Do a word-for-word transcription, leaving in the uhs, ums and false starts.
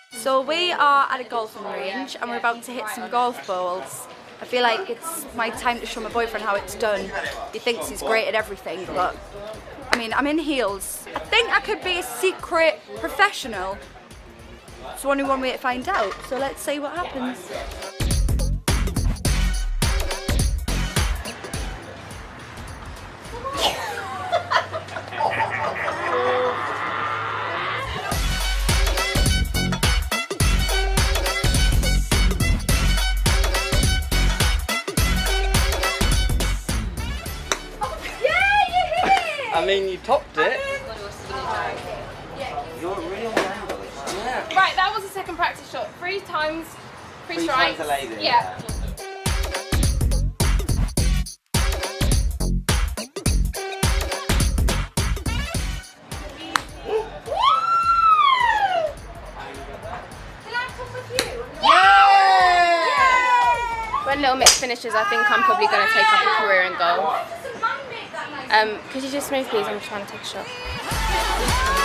So we are at a golfing range and we're about to hit some golf balls. I feel like it's my time to show my boyfriend how it's done. He thinks he's great at everything, but I mean, I'm in heels. I think I could be a secret professional. It's only one way to find out, so let's see what happens. I mean, you topped it. You're a real man. Yeah. Right, that was the second practice shot. Three times, three, Three strikes. times a lady. Yeah. When Little Mix finishes, I think I'm probably going to take up a career in golf. Um, could you just move, please? I'm trying to take a shot.